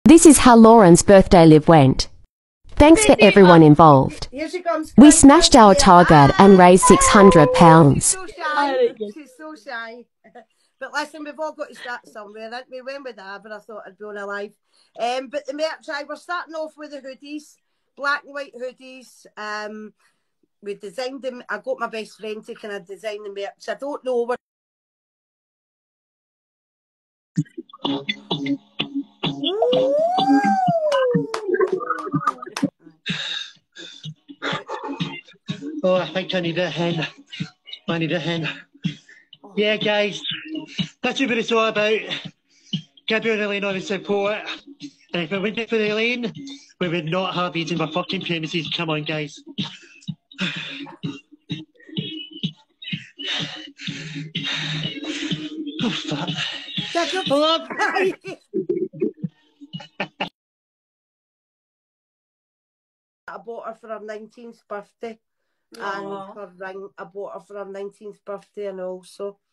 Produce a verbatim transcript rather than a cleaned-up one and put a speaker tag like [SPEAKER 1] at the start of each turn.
[SPEAKER 1] This is how Lauren's birthday live went. Thanks for everyone involved. We smashed our target and raised six hundred pounds.
[SPEAKER 2] She's so shy. She's so shy. But listen, we've all got to start somewhere. We went with that, but I thought I'd be on alive. Um, but the merch, I, we're starting off with the hoodies, black and white hoodies. Um, we designed them. I got my best friend to kind of design the merch. I don't know what.
[SPEAKER 3] Oh, I think I need a hen. I need a hen. Yeah, guys, that's what it's all about. Gabriel the lane on the support. And if it wasn't for the lane, we would not have these in my fucking premises. Come on, guys. Oh, fuck. Hello?
[SPEAKER 2] I bought her for her nineteenth birthday. Aww. And her ring, I bought her for her nineteenth birthday and also.